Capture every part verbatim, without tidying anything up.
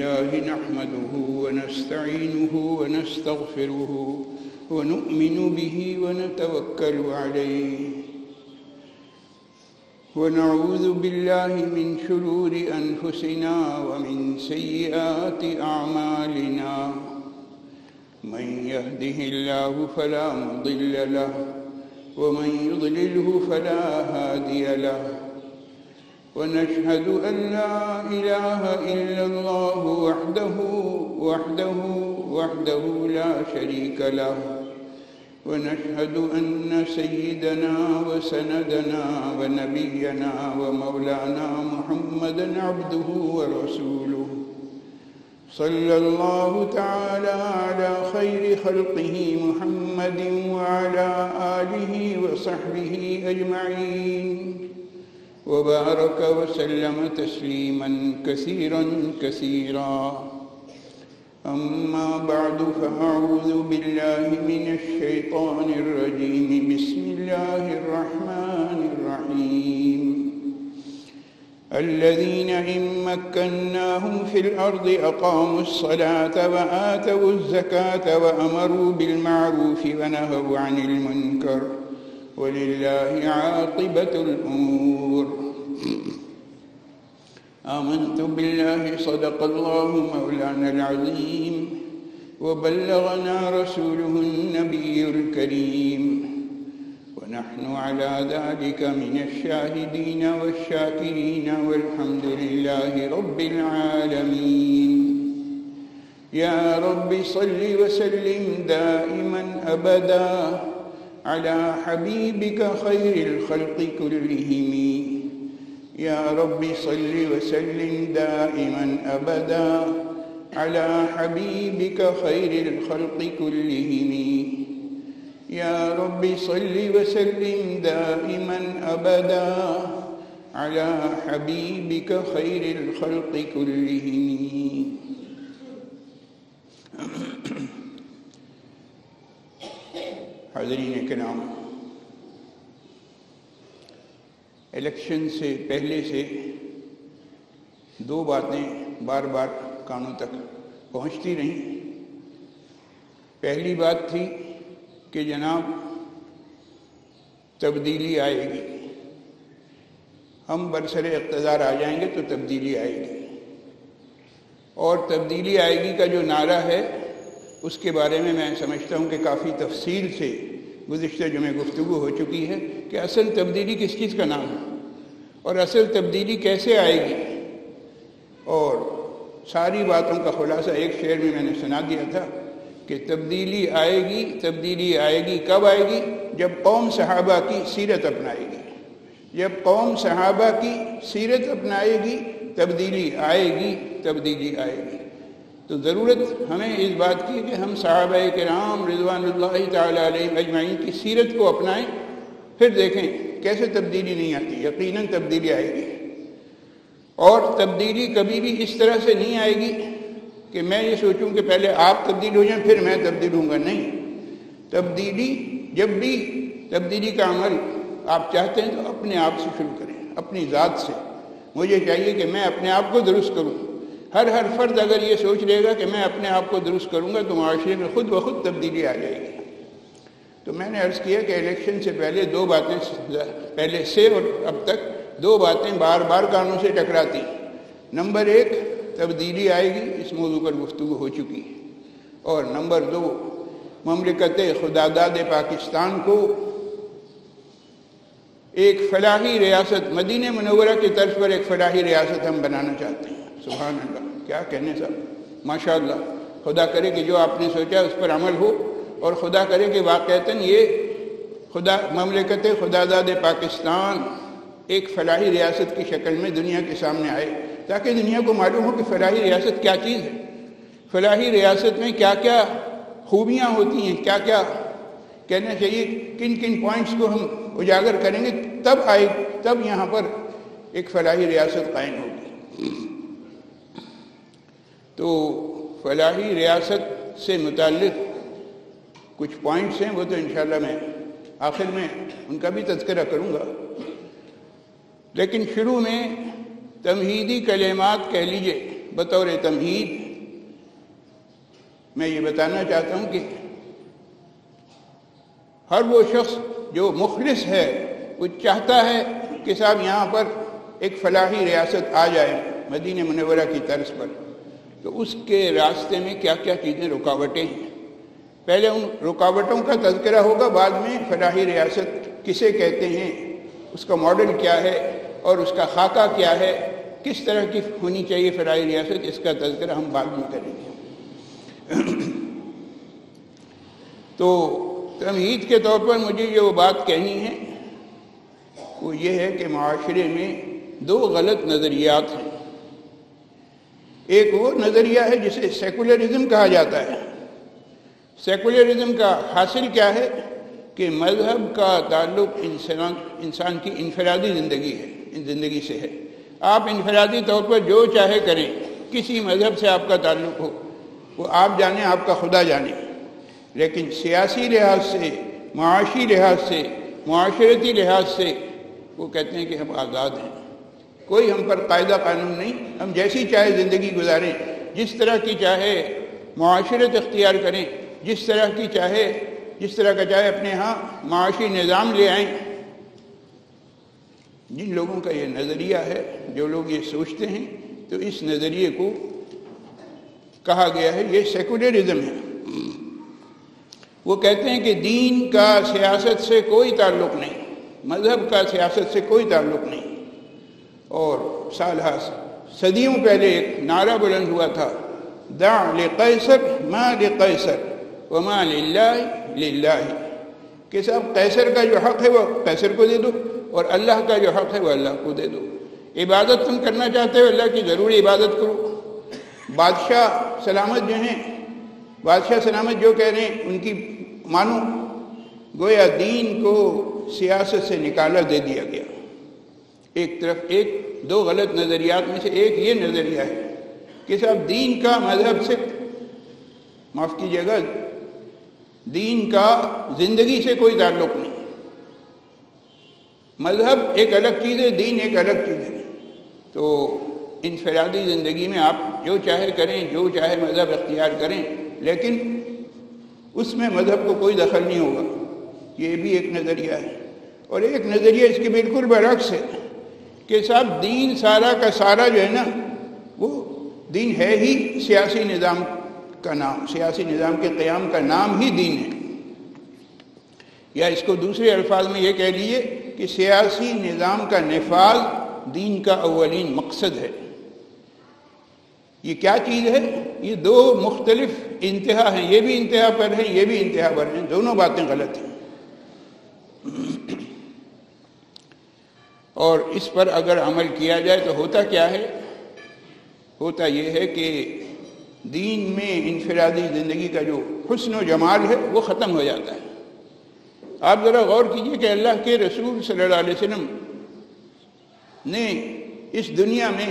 لله نحمده ونستعينه ونستغفره ونؤمن به ونتوكل عليه ونعوذ بالله من شرور أنفسنا ومن سيئات أعمالنا من يهده الله فلا مضل له ومن يضلله فلا هادي له ونشهد أن لا إله إلا الله وحده وحده وحده لا شريك له ونشهد أن سيدنا وسندنا ونبينا ومولانا محمدا عبده ورسوله صلى الله تعالى على خير خلقه محمد وعلى آله وصحبه أجمعين وبارك وسلم تسليما كثيرا كثيرا أما بعد فأعوذ بالله من الشيطان الرجيم بسم الله الرحمن الرحيم الذين إن مكناهم في الأرض أقاموا الصلاة وآتوا الزكاة وأمروا بالمعروف ونهوا عن المنكر ولله عاقبة الأمور آمنت بالله صدق الله مولانا العظيم وبلغنا رسوله النبي الكريم ونحن على ذلك من الشاهدين والشاكرين والحمد لله رب العالمين يا رب صل وسلم دائما أبدا على حبيبك خير الخلق كلهم يا رب صل وسلم دائما أبدا على حبيبك خير الخلق كلهم يا رب صل وسلم دائما أبدا على حبيبك خير الخلق كلهم. حاضرین کرام، الیکشن سے پہلے سے دو باتیں بار بار کانوں تک پہنچتی رہیں. پہلی بات تھی کہ جناب تبدیلی آئے گی، ہم برسر اقتدار آ جائیں گے تو تبدیلی آئے گی، اور تبدیلی آئے گی کا جو نعرہ ہے اس کے بارے میں میں سمجھتا ہوں کہ کافی تفصیل سے گزشتہ جمعے گفتگو ہو چکی ہے کہ اصل تبدیلی کس چیز کا نام ہے اور اصل تبدیلی کیسے آئے گی. اور ساری باتوں کا خلاصہ ایک شعر میں میں نے سنا دیا تھا کہ تبدیلی آئے گی، تبدیلی آئے گی کب آئے گی؟ جب قوم صحابہ کی سیرت اپنائے گی. جب قوم صحابہ کی سیرت اپنائے گی تبدیلی آئے گی، تبدیلی آئے گی. تو ضرورت ہمیں اس بات کی کہ ہم صحابہ کرام رضوان اللہ تعالیٰ علیہم اجمعین کی سیرت کو اپنائیں، پھر دیکھیں کیسے تبدیلی نہیں آتی. یقیناً تبدیلی آئے گی، اور تبدیلی کبھی بھی اس طرح سے نہیں آئے گی کہ میں یہ سوچوں کہ پہلے آپ تبدیل ہو جائیں پھر میں تبدیل ہوں گا. نہیں، تبدیلی جب بھی تبدیلی کا عمل آپ چاہتے ہیں تو اپنے آپ سے شروع کریں، اپنی ذات سے. مجھے چاہیے کہ میں اپنے آپ کو درست کروں. ہر ہر فرد اگر یہ سوچ لے گا کہ میں اپنے آپ کو درست کروں گا تو معاشرے میں خود بخود تبدیلی آ جائے گی. تو میں نے عرض کیا کہ الیکشن سے پہلے دو باتیں، پہلے سے اور اب تک دو باتیں بار بار کانوں سے ٹکراتی. نمبر ایک، تبدیلی آئے گی، اس موضوع پر گفتگو ہو چکی. اور نمبر دو، مملکت خداداد پاکستان کو ایک فلاحی ریاست، مدینہ منورہ کی طرز پر ایک فلاحی ریاست ہم بنانا چاہتے ہیں. سبحان اللہ، کیا کہنے صاحب، ماشاء اللہ. خدا کرے کہ جو آپ نے سوچا اس پر عمل ہو، اور خدا کرے کہ واقعتاً یہ خدا مملکت خداداد پاکستان ایک فلاحی ریاست کی شکل میں دنیا کے سامنے آئے، تاکہ دنیا کو معلوم ہو کہ فلاحی ریاست کیا چیز ہے، فلاحی ریاست میں کیا کیا خوبیاں ہوتی ہیں، کیا کیا کہنا چاہیے، کن کن پوائنٹس کو ہم اجاگر کریں گے تب آئے تب یہاں پر ایک فلاحی ریاست قائم ہوگی. تو فلاحی ریاست سے متعلق کچھ پوائنٹس ہیں، وہ تو انشاءاللہ میں آخر میں ان کا بھی تذکرہ کروں گا. لیکن شروع میں تمہیدی کلمات کہہ لیجئے، بطور تمہید میں یہ بتانا چاہتا ہوں کہ ہر وہ شخص جو مخلص ہے وہ چاہتا ہے کہ صاحب یہاں پر ایک فلاحی ریاست آ جائے مدینہ منورہ کی طرز پر، تو اس کے راستے میں کیا کیا چیزیں رکاوٹیں ہیں. پہلے ان رکاوٹوں کا تذکرہ ہوگا، بعد میں فلاحی ریاست کسے کہتے ہیں، اس کا ماڈل کیا ہے اور اس کا خاکہ کیا ہے، کس طرح کی ہونی چاہیے فلاحی ریاست، اس کا تذکرہ ہم بعد میں کریں گے. تو تمہید کے طور پر مجھے یہ وہ بات کہنی ہے، وہ یہ ہے کہ معاشرے میں دو غلط نظریات ہیں. ایک وہ نظریہ ہے جسے سیکولرزم کہا جاتا ہے. سیکولرزم کا حاصل کیا ہے کہ مذہب کا تعلق انسان انسان کی انفرادی زندگی ہے، زندگی سے ہے. آپ انفرادی طور پر جو چاہے کریں، کسی مذہب سے آپ کا تعلق ہو، وہ آپ جانیں، آپ کا خدا جانے. لیکن سیاسی لحاظ سے، معاشی لحاظ سے، معاشرتی لحاظ سے وہ کہتے ہیں کہ ہم آزاد ہیں، کوئی ہم پر قاعدہ قانون نہیں، ہم جیسی چاہے زندگی گزاریں، جس طرح کی چاہے معاشرت اختیار کریں، جس طرح کی چاہے جس طرح کا چاہے اپنے ہاں معاشی نظام لے آئیں. جن لوگوں کا یہ نظریہ ہے، جو لوگ یہ سوچتے ہیں، تو اس نظریے کو کہا گیا ہے یہ سیکولرزم ہے. وہ کہتے ہیں کہ دین کا سیاست سے کوئی تعلق نہیں، مذہب کا سیاست سے کوئی تعلق نہیں. اور سالہ صدیوں پہلے ایک نعرہ بلند ہوا تھا، دع لقیصر ما لقیصر وما للہ للہ، کہ صاحب قیصر کا جو حق ہے وہ قیصر کو دے دو، اور اللہ کا جو حق ہے وہ اللہ کو دے دو. عبادت تم کرنا چاہتے ہو، اللہ کی ضروری عبادت کرو. بادشاہ سلامت جو ہیں، بادشاہ سلامت جو کہہ رہے ہیں ان کی مانو. گویا دین کو سیاست سے نکالا دے دیا گیا. ایک طرف ایک دو غلط نظریات میں سے ایک یہ نظریہ ہے کہ صاحب دین کا مذہب سے، معاف کیجیے گا، دین کا زندگی سے کوئی تعلق نہیں. مذہب ایک الگ چیز ہے، دین ایک الگ چیز ہے. تو انفرادی زندگی میں آپ جو چاہے کریں، جو چاہے مذہب اختیار کریں، لیکن اس میں مذہب کو کوئی دخل نہیں ہوگا. یہ بھی ایک نظریہ ہے. اور ایک نظریہ اس کے بالکل برعکس ہے کہ صاحب دین سارا کا سارا جو ہے نا، وہ دین ہے ہی سیاسی نظام کا نام، سیاسی نظام کے قیام کا نام ہی دین ہے. یا اس کو دوسرے الفاظ میں یہ کہہ لیجیے کہ سیاسی نظام کا نفاذ دین کا اولین مقصد ہے. یہ کیا چیز ہے؟ یہ دو مختلف انتہا ہیں، یہ بھی انتہا پر ہیں، یہ بھی انتہا پر ہیں. دونوں باتیں غلط ہیں. اور اس پر اگر عمل کیا جائے تو ہوتا کیا ہے؟ ہوتا یہ ہے کہ دین میں انفرادی زندگی کا جو حسن و جمال ہے وہ ختم ہو جاتا ہے. آپ ذرا غور کیجئے کہ اللہ کے رسول صلی اللہ علیہ وسلم نے اس دنیا میں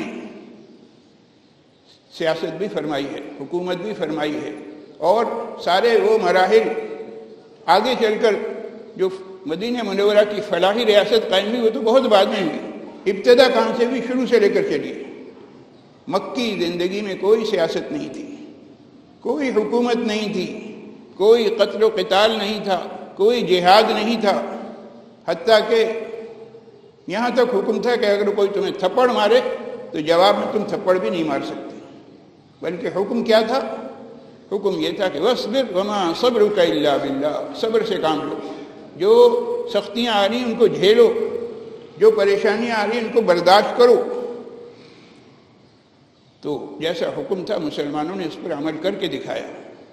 سیاست بھی فرمائی ہے، حکومت بھی فرمائی ہے، اور سارے وہ مراحل آگے چل کر جو مدینہ منورہ کی فلاحی ریاست قائم ہوئی وہ تو بہت بعد میں ہوئی. ابتدا کہاں سے بھی شروع سے لے کر چلیے. مکی زندگی میں کوئی سیاست نہیں تھی، کوئی حکومت نہیں تھی، کوئی قتل و قتال نہیں تھا، کوئی جہاد نہیں تھا. حتیٰ کہ یہاں تک حکم تھا کہ اگر کوئی تمہیں تھپڑ مارے تو جواب میں تم تھپڑ بھی نہیں مار سکتے. بلکہ حکم کیا تھا؟ حکم یہ تھا کہ وَاصْبِرْ وَمَا صَبْرُكَ إِلَّا بِاللَّهِ، صبر سے کام لو. جو سختیاں آ رہی ہیں ان کو جھیلو، جو پریشانیاں آ رہی ہیں ان کو برداشت کرو. تو جیسا حکم تھا مسلمانوں نے اس پر عمل کر کے دکھایا.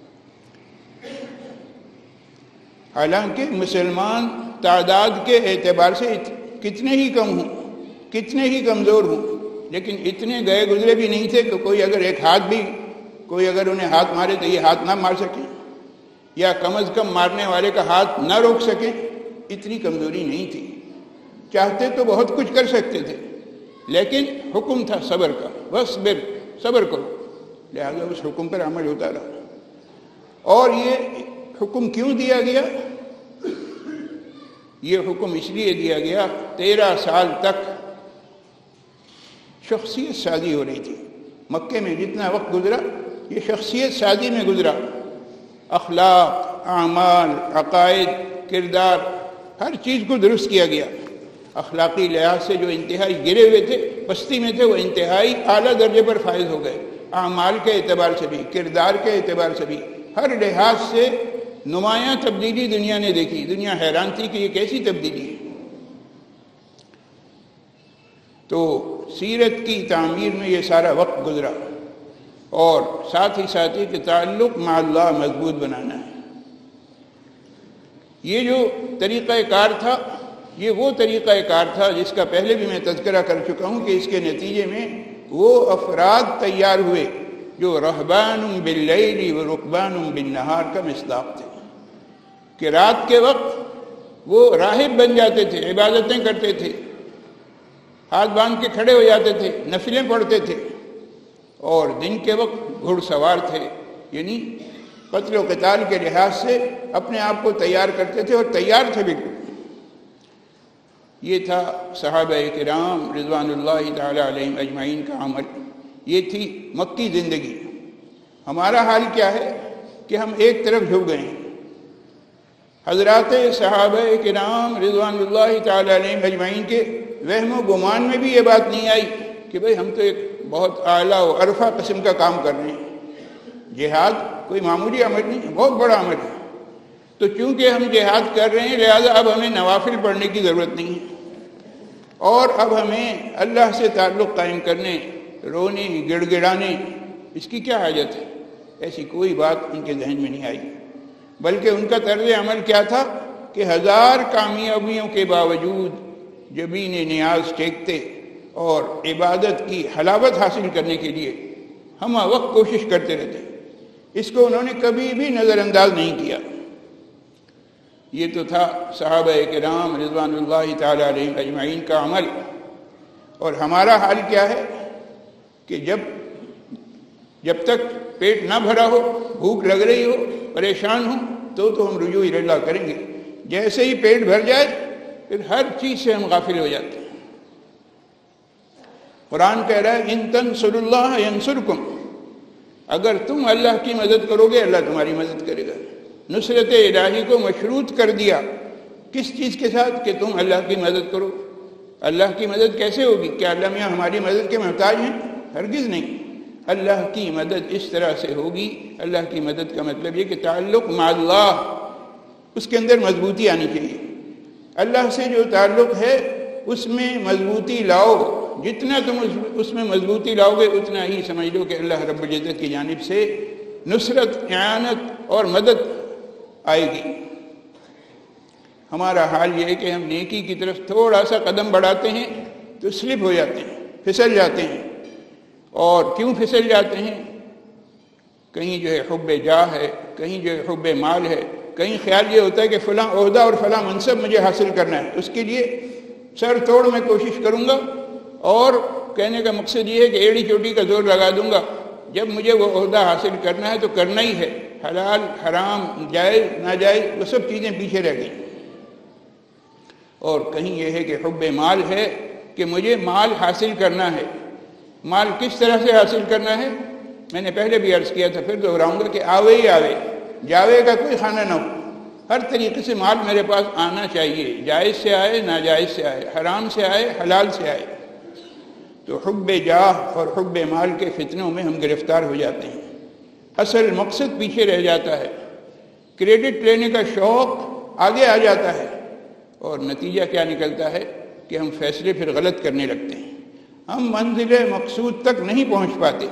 حالانکہ مسلمان تعداد کے اعتبار سے کتنے ہی کم ہوں، کتنے ہی کمزور ہوں، لیکن اتنے گئے گزرے بھی نہیں تھے کہ کوئی اگر ایک ہاتھ بھی کوئی اگر انہیں ہاتھ مارے تو یہ ہاتھ نہ مار سکیں، یا کم از کم مارنے والے کا ہاتھ نہ روک سکیں. اتنی کمزوری نہیں تھی. چاہتے تو بہت کچھ کر سکتے تھے، لیکن حکم تھا صبر کا. وَاصْبِرْ، صبر کرو. لہذا اس حکم پر عمل ہوتا رہا. اور یہ حکم کیوں دیا گیا؟ یہ حکم اس لیے دیا گیا، تیرہ سال تک شخصیت سازی ہو رہی تھی، مکے میں جتنا وقت گزرا یہ شخصیت سازی میں گزرا، اخلاق، اعمال، عقائد، کردار، ہر چیز کو درست کیا گیا۔ اخلاقی لحاظ سے جو انتہائی گرے ہوئے تھے، پستی میں تھے، وہ انتہائی اعلیٰ درجے پر فائز ہو گئے، اعمال کے اعتبار سے بھی، کردار کے اعتبار سے بھی، ہر لحاظ سے نمایاں تبدیلی دنیا نے دیکھی۔ دنیا حیران تھی کہ یہ کیسی تبدیلی ہے۔ تو سیرت کی تعمیر میں یہ سارا وقت گزرا، اور ساتھ ہی ساتھ ہی کہ تعلق مع اللہ مضبوط بنانا ہے۔ یہ جو طریقہ کار تھا، یہ وہ طریقہ کار تھا جس کا پہلے بھی میں تذکرہ کر چکا ہوں کہ اس کے نتیجے میں وہ افراد تیار ہوئے جو رہبان باللیل و رکبان بالنہار کا مصداق تھے، کہ رات کے وقت وہ راہب بن جاتے تھے، عبادتیں کرتے تھے، ہاتھ باندھ کے کھڑے ہو جاتے تھے، نفلیں پڑھتے تھے، اور دن کے وقت گھڑ سوار تھے، یعنی قتل و قتال کے لحاظ سے اپنے آپ کو تیار کرتے تھے، اور تیار تھے بالکل۔ یہ تھا صحابہ کرام رضوان اللہ تعالی علیہم اجمعین کا عمل، یہ تھی مکی زندگی۔ ہمارا حال کیا ہے کہ ہم ایک طرف جھک گئے ہیں۔ حضرات صحابہ کرام رضوان اللہ تعالی علیہم اجمعین کے وہم و گمان میں بھی یہ بات نہیں آئی کہ بھئی ہم تو ایک بہت اعلیٰ و عرفہ قسم کا کام کر رہے ہیں۔ جہاد کوئی معمولی عمل نہیں ہے، بہت بڑا عمل ہے۔ تو چونکہ ہم جہاد کر رہے ہیں لہذا اب ہمیں نوافل پڑھنے کی ضرورت نہیں ہے، اور اب ہمیں اللہ سے تعلق قائم کرنے، رونے، گڑ گڑانے، اس کی کیا حاجت ہے؟ ایسی کوئی بات ان کے ذہن میں نہیں آئی، بلکہ ان کا طرز عمل کیا تھا کہ ہزار کامیابیوں کے باوجود جبین نیاز ٹیکتے اور عبادت کی حلاوت حاصل کرنے کے لیے ہم وقت کوشش کرتے رہتے۔ اس کو انہوں نے کبھی بھی نظر انداز نہیں کیا۔ یہ تو تھا صحابہ کرام رضوان اللہ تعالی علیہم اجمعین کا عمل۔ اور ہمارا حال کیا ہے کہ جب جب تک پیٹ نہ بھرا ہو، بھوک لگ رہی ہو، پریشان ہوں، تو تو ہم رجوع اللہ کریں گے۔ جیسے ہی پیٹ بھر جائے پھر ہر چیز سے ہم غافل ہو جاتے ہیں۔ قرآن کہہ رہا ہے ان تنصروا اللہ ینصرکم، اگر تم اللہ کی مدد کرو گے اللہ تمہاری مدد کرے گا۔ نصرت الہی کو مشروط کر دیا کس چیز کے ساتھ؟ کہ تم اللہ کی مدد کرو۔ اللہ کی مدد کیسے ہوگی؟ کیا اللہ میاں ہماری مدد کے محتاج ہیں؟ ہرگز نہیں۔ اللہ کی مدد اس طرح سے ہوگی، اللہ کی مدد کا مطلب یہ کہ تعلق مع اللہ، اس کے اندر مضبوطی آنی چاہیے۔ اللہ سے جو تعلق ہے اس میں مضبوطی لاؤ، جتنا تم اس میں مضبوطی لاؤ گے اتنا ہی سمجھ لو کہ اللہ رب العزت کی جانب سے نصرت، اعانت اور مدد آئے گی۔ ہمارا حال یہ ہے کہ ہم نیکی کی طرف تھوڑا سا قدم بڑھاتے ہیں تو سلپ ہو جاتے ہیں، پھسل جاتے ہیں۔ اور کیوں پھسل جاتے ہیں؟ کہیں جو ہے حب جاہ ہے، کہیں جو ہے حب مال ہے، کہیں خیال یہ ہوتا ہے کہ فلاں عہدہ اور فلاں منصب مجھے حاصل کرنا ہے، اس کے لیے سر توڑ میں کوشش کروں گا، اور کہنے کا مقصد یہ ہے کہ ایڑی چوٹی کا زور لگا دوں گا۔ جب مجھے وہ عہدہ حاصل کرنا ہے تو کرنا ہی ہے، حلال حرام جائز ناجائز وہ سب چیزیں پیچھے رہ گئیں۔ اور کہیں یہ ہے کہ حب مال ہے کہ مجھے مال حاصل کرنا ہے۔ مال کس طرح سے حاصل کرنا ہے؟ میں نے پہلے بھی عرض کیا تھا، پھر دہراؤں گا کہ آوے ہی آوے، جاوے کا کوئی خانہ نہ ہو۔ ہر طریقے سے مال میرے پاس آنا چاہیے، جائز سے آئے ناجائز سے آئے، حرام سے آئے حلال سے آئے۔ تو حب جاہ اور حب مال کے فتنوں میں ہم گرفتار ہو جاتے ہیں، اصل مقصد پیچھے رہ جاتا ہے، کریڈٹ لینے کا شوق آگے آ جاتا ہے، اور نتیجہ کیا نکلتا ہے کہ ہم فیصلے پھر غلط کرنے لگتے ہیں، ہم منزل مقصود تک نہیں پہنچ پاتے۔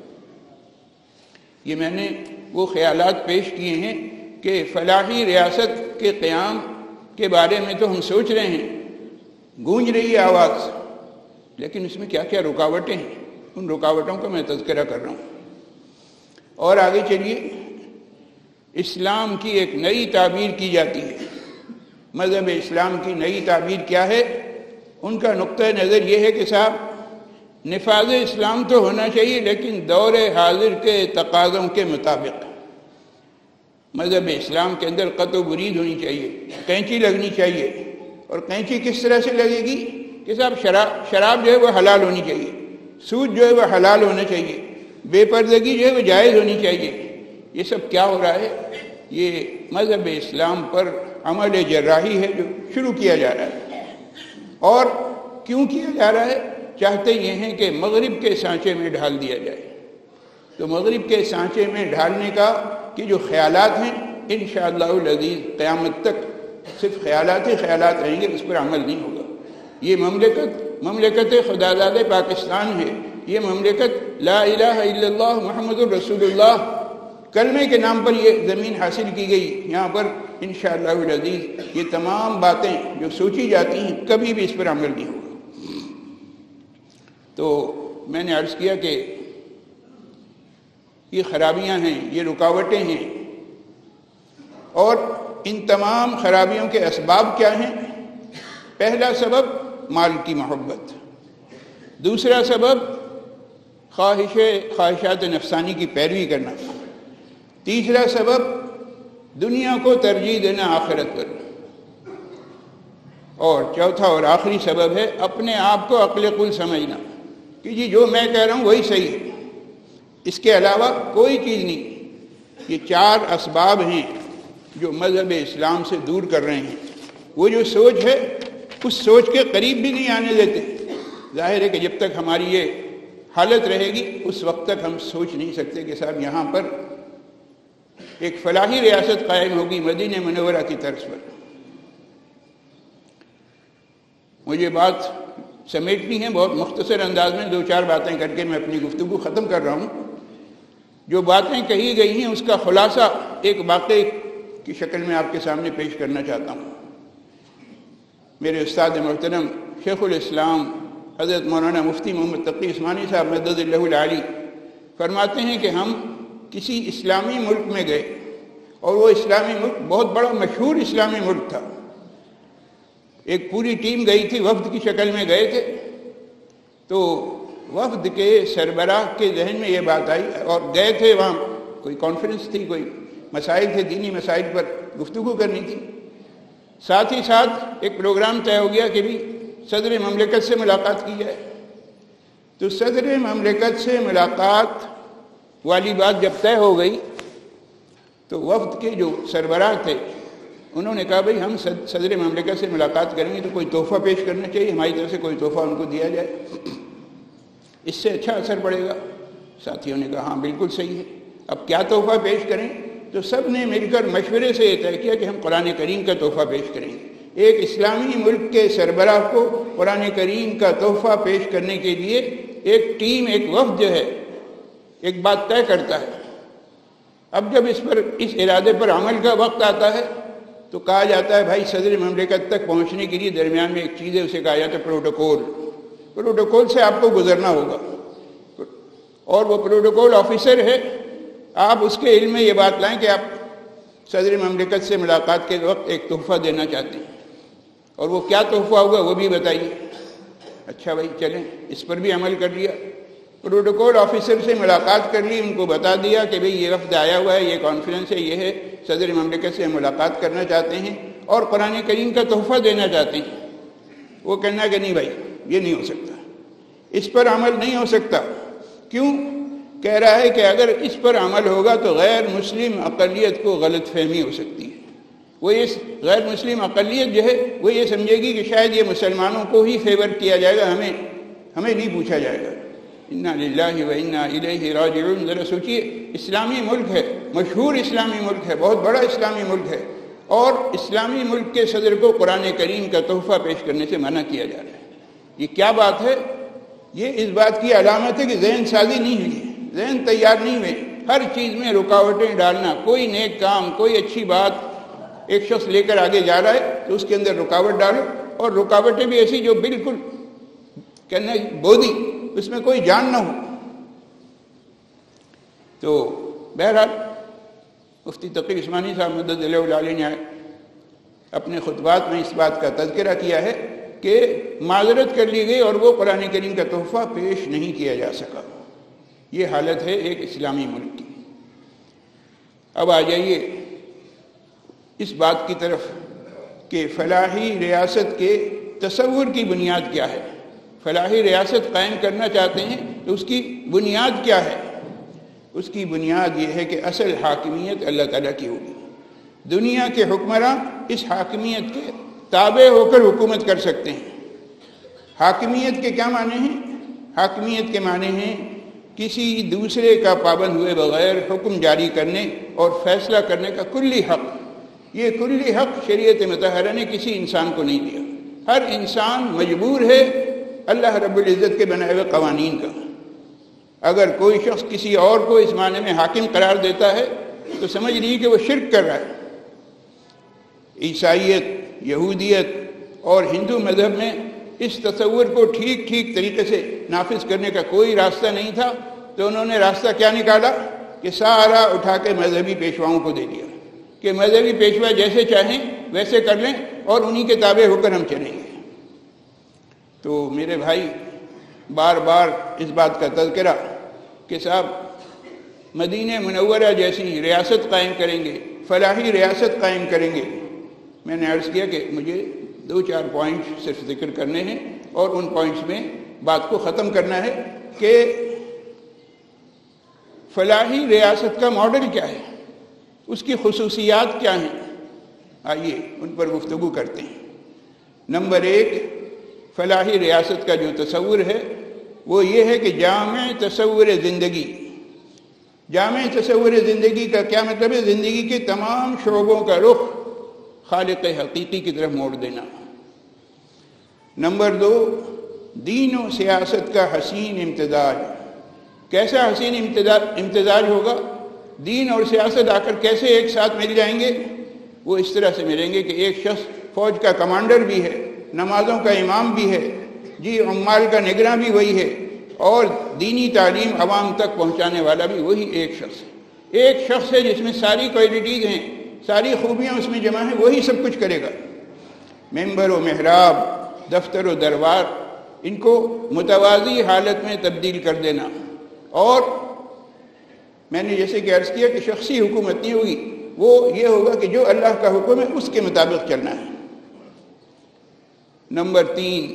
یہ میں نے وہ خیالات پیش کیے ہیں کہ فلاحی ریاست کے قیام کے بارے میں تو ہم سوچ رہے ہیں، گونج رہی ہے آواز، لیکن اس میں کیا کیا رکاوٹیں ہیں، ان رکاوٹوں کا میں تذکرہ کر رہا ہوں۔ اور آگے چلیے، اسلام کی ایک نئی تعبیر کی جاتی ہے۔ مذہب اسلام کی نئی تعبیر کیا ہے؟ ان کا نقطہ نظر یہ ہے کہ صاحب نفاذ اسلام تو ہونا چاہیے لیکن دور حاضر کے تقاضوں کے مطابق۔ مذہب اسلام کے اندر قطع و برید ہونی چاہیے، کینچی لگنی چاہیے، اور کینچی کس طرح سے لگے گی کہ صاحب شراب شراب جو ہے وہ حلال ہونی چاہیے، سود جو ہے وہ حلال ہونا چاہیے، بے پردگی جو ہے وہ جائز ہونی چاہیے. یہ سب کیا ہو رہا ہے؟ یہ مذہب اسلام پر عمل جراحی ہے جو شروع کیا جا رہا ہے. اور کیوں کیا جا رہا ہے؟ چاہتے یہ ہیں کہ مغرب کے سانچے میں ڈھال دیا جائے. تو مغرب کے سانچے میں ڈھالنے کا کہ جو خیالات ہیں انشاءاللہ العزیز قیامت تک صرف خیالات ہی خیالات رہیں گے، اس پر عمل نہیں ہوگا. یہ مملکت مملکت خدازاد پاکستان ہے. یہ مملکت لا الہ الا اللہ محمد الرسول اللہ کلمے کے نام پر یہ زمین حاصل کی گئی. یہاں پر انشاءاللہ العزیز یہ تمام باتیں جو سوچی جاتی ہیں کبھی بھی اس پر عمل نہیں ہوگا. تو میں نے عرض کیا کہ یہ خرابیاں ہیں، یہ رکاوٹیں ہیں، اور ان تمام خرابیوں کے اسباب کیا ہیں؟ پہلا سبب مال کی محبت، دوسرا سبب خواہش خواہشات نفسانی کی پیروی کرنا، تیسرا سبب دنیا کو ترجیح دینا آخرت پر، اور چوتھا اور آخری سبب ہے اپنے آپ کو عقل کل سمجھنا کہ جی جو میں کہہ رہا ہوں وہی صحیح ہے، اس کے علاوہ کوئی چیز نہیں. یہ چار اسباب ہیں جو مذہب اسلام سے دور کر رہے ہیں. وہ جو سوچ ہے اس سوچ کے قریب بھی نہیں آنے دیتے. ظاہر ہے کہ جب تک ہماری یہ حالت رہے گی اس وقت تک ہم سوچ نہیں سکتے کہ صاحب یہاں پر ایک فلاحی ریاست قائم ہوگی مدینہ منورہ کی طرز پر. مجھے بات سمیٹنی ہے بہت مختصر انداز میں، دو چار باتیں کر کے میں اپنی گفتگو ختم کر رہا ہوں. جو باتیں کہی گئی ہیں اس کا خلاصہ ایک واقعے کی شکل میں آپ کے سامنے پیش کرنا چاہتا ہوں. میرے استاد محترم شیخ الاسلام حضرت مولانا مفتی محمد تقی عثمانی صاحب مدد اللہ العالی فرماتے ہیں کہ ہم کسی اسلامی ملک میں گئے، اور وہ اسلامی ملک بہت بڑا مشہور اسلامی ملک تھا. ایک پوری ٹیم گئی تھی، وفد کی شکل میں گئے تھے. تو وفد کے سربراہ کے ذہن میں یہ بات آئی، اور گئے تھے وہاں کوئی کانفرنس تھی، کوئی مسائل تھے، دینی مسائل پر گفتگو کرنی تھی. ساتھ ہی ساتھ ایک پروگرام طے ہو گیا کہ بھی صدر مملکت سے ملاقات کی جائے. تو صدر مملکت سے ملاقات والی بات جب طے ہو گئی تو وفد کے جو سربراہ تھے انہوں نے کہا بھئی ہم صدر مملکت سے ملاقات کریں گے تو کوئی تحفہ پیش کرنا چاہیے، ہماری طرف سے کوئی تحفہ ان کو دیا جائے، اس سے اچھا اثر پڑے گا. ساتھیوں نے کہا ہاں بالکل صحیح ہے. اب کیا تحفہ پیش کریں؟ تو سب نے مل کر مشورے سے یہ طے کیا کہ ہم قرآن کریم کا تحفہ پیش کریں گے. ایک اسلامی ملک کے سربراہ کو قرآن کریم کا تحفہ پیش کرنے کے لیے ایک ٹیم، ایک وفد جو ہے ایک بات طے کرتا ہے. اب جب اس پر اس ارادے پر عمل کا وقت آتا ہے تو کہا جاتا ہے بھائی صدر مملکت تک پہنچنے کے لیے درمیان میں ایک چیز ہے، اسے کہا جاتا ہے پروٹوکول. پروٹوکول سے آپ کو گزرنا ہوگا، اور وہ پروٹوکول آفیسر ہے. آپ اس کے علم میں یہ بات لائیں کہ آپ صدر مملکت سے ملاقات کے وقت ایک تحفہ دینا چاہتے ہیں، اور وہ کیا تحفہ ہوگا وہ بھی بتائیے. اچھا بھائی چلیں، اس پر بھی عمل کر لیا. پروٹوکول آفیسر سے ملاقات کر لی، ان کو بتا دیا کہ بھئی یہ وفد آیا ہوا ہے، یہ کانفرنس ہے، یہ ہے، صدر مملکت سے ملاقات کرنا چاہتے ہیں اور قرآن کریم کا تحفہ دینا چاہتے ہیں. وہ کہنا کہ نہیں بھائی یہ نہیں ہو سکتا، اس پر عمل نہیں ہو سکتا. کیوں؟ کہہ رہا ہے کہ اگر اس پر عمل ہوگا تو غیر مسلم اقلیت کو غلط فہمی ہو سکتی ہے. وہ یہ غیر مسلم اقلیت جو ہے وہ یہ سمجھے گی کہ شاید یہ مسلمانوں کو ہی فیور کیا جائے گا، ہمیں ہمیں نہیں پوچھا جائے گا. انا للہ و انا الیہ راجعون. ذرا سوچیے، اسلامی ملک ہے، مشہور اسلامی ملک ہے، بہت بڑا اسلامی ملک ہے، اور اسلامی ملک کے صدر کو قرآن کریم کا تحفہ پیش کرنے سے منع کیا جا رہا ہے. یہ کیا بات ہے؟ یہ اس بات کی علامت ہے کہ ذہن سازی نہیں ہوئی ہے، ذہن تیار نہیں ہوئے. ہر چیز میں رکاوٹیں ڈالنا، کوئی نیک کام، کوئی اچھی بات ایک شخص لے کر آگے جا رہا ہے تو اس کے اندر رکاوٹ ڈالو، اور رکاوٹیں بھی ایسی جو بالکل کہنا بودی، اس میں کوئی جان نہ ہو. تو بہرحال مفتی تقی عثمانی صاحب مدد اللہ العالی نے اپنے خطبات میں اس بات کا تذکرہ کیا ہے کہ معذرت کر لی گئی اور وہ قرآن کریم کا تحفہ پیش نہیں کیا جا سکا. یہ حالت ہے ایک اسلامی ملک کی. اب آ جائیے اس بات کی طرف کہ فلاحی ریاست کے تصور کی بنیاد کیا ہے. فلاحی ریاست قائم کرنا چاہتے ہیں تو اس کی بنیاد کیا ہے؟ اس کی بنیاد یہ ہے کہ اصل حاکمیت اللہ تعالیٰ کی ہوگی. دنیا کے حکمراں اس حاکمیت کے تابع ہو کر حکومت کر سکتے ہیں. حاکمیت کے کیا معنی ہیں؟ حاکمیت کے معنی ہیں کسی دوسرے کا پابند ہوئے بغیر حکم جاری کرنے اور فیصلہ کرنے کا کلی حق. یہ کلی حق شریعت مطہرہ نے کسی انسان کو نہیں دیا. ہر انسان مجبور ہے اللہ رب العزت کے بنائے ہوئے قوانین کا. اگر کوئی شخص کسی اور کو اس معنی میں حاکم قرار دیتا ہے تو سمجھ لیجیے کہ وہ شرک کر رہا ہے. عیسائیت، یہودیت اور ہندو مذہب میں اس تصور کو ٹھیک ٹھیک طریقے سے نافذ کرنے کا کوئی راستہ نہیں تھا، تو انہوں نے راستہ کیا نکالا کہ سارا اٹھا کے مذہبی پیشواؤں کو دے دیا کہ مذہبی پیشوا جیسے چاہیں ویسے کر لیں اور انہی کے تابع ہو کر ہم چلیں گے. تو میرے بھائی بار بار اس بات کا تذکرہ کہ صاحب مدینہ منورہ جیسی ریاست قائم کریں گے، فلاحی ریاست قائم کریں گے. میں نے عرض کیا کہ مجھے دو چار پوائنٹ صرف ذکر کرنے ہیں اور ان پوائنٹس میں بات کو ختم کرنا ہے کہ فلاحی ریاست کا ماڈل کیا ہے، اس کی خصوصیات کیا ہیں. آئیے ان پر گفتگو کرتے ہیں. نمبر ایک، فلاحی ریاست کا جو تصور ہے وہ یہ ہے کہ جامع تصور زندگی. جامع تصور زندگی کا کیا مطلب ہے؟ زندگی کے تمام شعبوں کا رخ خالق حقیقی کی طرف موڑ دینا. نمبر دو، دین و سیاست کا حسین امتزاج. کیسا حسین امتزاج امتزاج ہوگا؟ دین اور سیاست آ کر کیسے ایک ساتھ مل جائیں گے؟ وہ اس طرح سے ملیں گے کہ ایک شخص فوج کا کمانڈر بھی ہے، نمازوں کا امام بھی ہے، جی عمال کا نگراں بھی وہی ہے، اور دینی تعلیم عوام تک پہنچانے والا بھی وہی ایک شخص ہے. ایک شخص ہے جس میں ساری کوالٹیز ہیں، ساری خوبیاں اس میں جمع ہیں، وہی سب کچھ کرے گا. ممبر و محراب، دفتر و دربار، ان کو متوازی حالت میں تبدیل کر دینا. اور میں نے جیسے کہ عرض کیا کہ شخصی حکومت نہیں ہوگی، وہ یہ ہوگا کہ جو اللہ کا حکم ہے اس کے مطابق چلنا ہے. نمبر تین،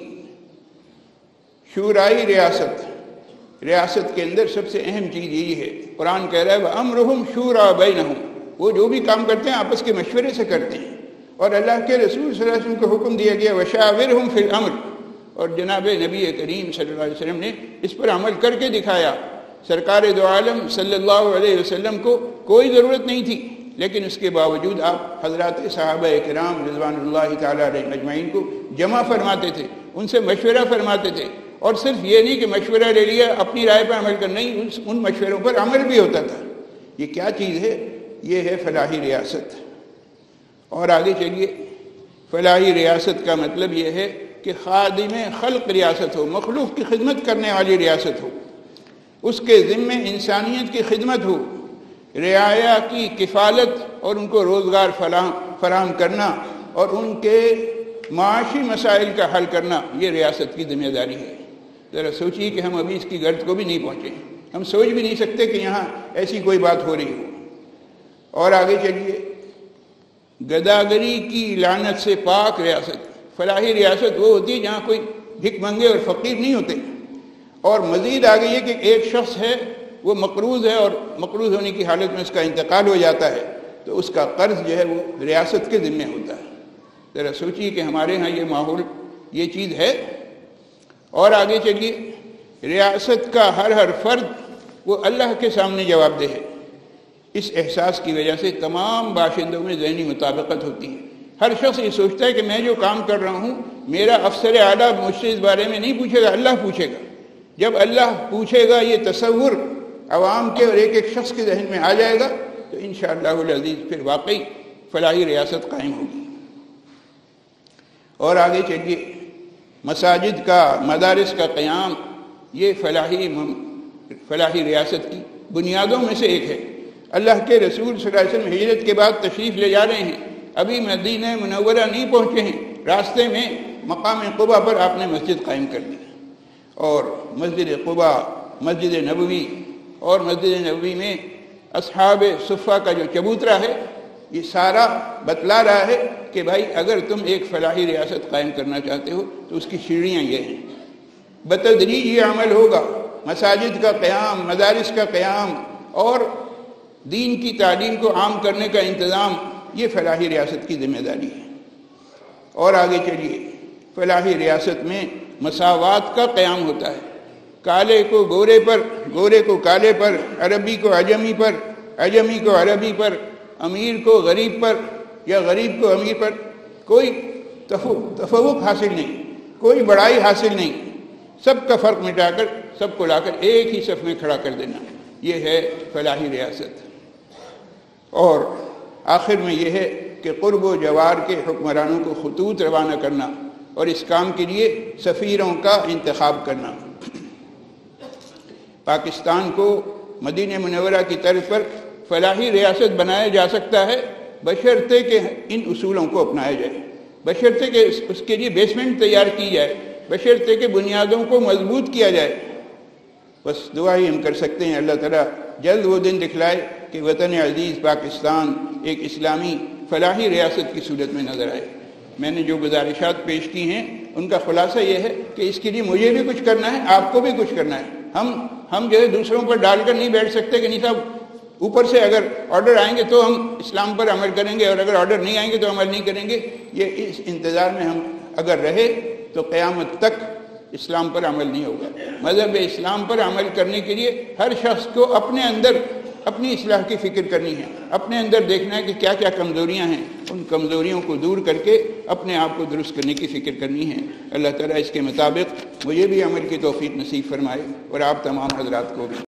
شورائی ریاست. ریاست کے اندر سب سے اہم چیز یہی ہے، قرآن کہہ رہا ہے وَأَمْرُهُمْ شُورَىٰ بَيْنَهُمْ. وہ جو بھی کام کرتے ہیں آپس کے مشورے سے کرتے ہیں. اور اللہ کے رسول صلی اللہ علیہ وسلم کو حکم دیا گیا وَشَاوِرْهُمْ فِي الْأَمْرِ. اور جناب نبی کریم صلی اللہ علیہ وسلم نے اس پر عمل کر کے دکھایا. سرکار دو عالم صلی اللہ علیہ وسلم کو کوئی ضرورت نہیں تھی، لیکن اس کے باوجود آپ حضرات صحابہ کرام رضوان اللہ تعالیٰ علیہ مجمعین کو جمع فرماتے تھے، ان سے مشورہ فرماتے تھے. اور صرف یہ نہیں کہ مشورہ لے لیا اپنی رائے پر عمل کرنا، نہیں، ان مشوروں پر عمل بھی ہوتا تھا. یہ کیا چیز ہے؟ یہ ہے فلاحی ریاست. اور آگے چلیے، فلاحی ریاست کا مطلب یہ ہے کہ خادم خلق ریاست ہو، مخلوق کی خدمت کرنے والی ریاست ہو، اس کے ذمے انسانیت کی خدمت ہو، رعایا کی کفالت اور ان کو روزگار فراہم کرنا اور ان کے معاشی مسائل کا حل کرنا، یہ ریاست کی ذمہ داری ہے. ذرا سوچیے کہ ہم ابھی اس کی گرد کو بھی نہیں پہنچے، ہم سوچ بھی نہیں سکتے کہ یہاں ایسی کوئی بات ہو رہی ہو. اور آگے چلیے، گداگری کی لعنت سے پاک ریاست. فلاحی ریاست وہ ہوتی ہے جہاں کوئی بھک منگے اور فقیر نہیں ہوتے. اور مزید آگے یہ کہ ایک شخص ہے وہ مقروض ہے اور مقروض ہونے کی حالت میں اس کا انتقال ہو جاتا ہے تو اس کا قرض جو ہے وہ ریاست کے ذمہ ہوتا ہے. ذرا سوچیے کہ ہمارے ہاں یہ ماحول، یہ چیز ہے. اور آگے چلیے، ریاست کا ہر ہر فرد وہ اللہ کے سامنے جواب دہ ہے. اس احساس کی وجہ سے تمام باشندوں میں ذہنی مطابقت ہوتی ہے. ہر شخص یہ سوچتا ہے کہ میں جو کام کر رہا ہوں میرا افسر اعلیٰ مجھ سے اس بارے میں نہیں پوچھے گا، اللہ پوچھے گا. جب اللہ پوچھے گا، یہ تصور عوام کے اور ایک ایک شخص کے ذہن میں آ جائے گا تو انشاءاللہ العزیز پھر واقعی فلاحی ریاست قائم ہوگی. اور آگے چلیے، مساجد کا، مدارس کا قیام، یہ فلاحی فلاحی ریاست کی بنیادوں میں سے ایک ہے. اللہ کے رسول صلی اللہ علیہ وسلم ہجرت کے بعد تشریف لے جا رہے ہیں، ابھی مدینہ منورہ نہیں پہنچے ہیں، راستے میں مقام قباء پر آپ نے مسجد قائم کر دی. اور مسجد قباء، مسجد نبوی اور مسجد نبوی میں اصحاب صفہ کا جو چبوترا ہے، یہ سارا بتلا رہا ہے کہ بھائی اگر تم ایک فلاحی ریاست قائم کرنا چاہتے ہو تو اس کی سیڑھیاں یہ ہیں. بتدریج یہ عمل ہوگا، مساجد کا قیام، مدارس کا قیام، اور دین کی تعلیم کو عام کرنے کا انتظام یہ فلاحی ریاست کی ذمہ داری ہے۔ اور آگے چلیے، فلاحی ریاست میں مساوات کا قیام ہوتا ہے، کالے کو گورے پر، گورے کو کالے پر، عربی کو عجمی پر، عجمی کو عربی پر، امیر کو غریب پر یا غریب کو امیر پر، کوئی تفوق حاصل نہیں، کوئی بڑائی حاصل نہیں، سب کا فرق مٹا کر سب کو لا کر ایک ہی صف میں کھڑا کر دینا، یہ ہے فلاحی ریاست۔ اور آخر میں یہ ہے کہ قرب و جوار کے حکمرانوں کو خطوط روانہ کرنا اور اس کام کے لیے سفیروں کا انتخاب کرنا۔ پاکستان کو مدینہ منورہ کی طرز پر فلاحی ریاست بنایا جا سکتا ہے بشرطے کہ ان اصولوں کو اپنایا جائے، بشرطے کہ اس کے لیے بیسمنٹ تیار کی جائے، بشرطے کہ بنیادوں کو مضبوط کیا جائے۔ بس دعا ہی ہم کر سکتے ہیں اللہ تعالیٰ جلد وہ دن دکھلائے کہ وطن عزیز پاکستان ایک اسلامی فلاحی ریاست کی صورت میں نظر آئے۔ میں نے جو گزارشات پیش کی ہیں ان کا خلاصہ یہ ہے کہ اس کے لیے مجھے بھی کچھ کرنا ہے، آپ کو بھی کچھ کرنا ہے۔ ہم ہم جو ہے دوسروں پر ڈال کر نہیں بیٹھ سکتے کہ نہیں صاحب اوپر سے اگر آرڈر آئیں گے تو ہم اسلام پر عمل کریں گے اور اگر آرڈر نہیں آئیں گے تو عمل نہیں کریں گے۔ یہ اس انتظار میں ہم اگر رہے تو قیامت تک اسلام پر عمل نہیں ہوگا۔ مذہب اسلام پر عمل کرنے کے لیے ہر شخص کو اپنے اندر اپنی اصلاح کی فکر کرنی ہے، اپنے اندر دیکھنا ہے کہ کیا کیا کمزوریاں ہیں، ان کمزوریوں کو دور کر کے اپنے آپ کو درست کرنے کی فکر کرنی ہے۔ اللہ تعالیٰ اس کے مطابق مجھے بھی عمل کی توفیق نصیب فرمائے اور آپ تمام حضرات کو بھی۔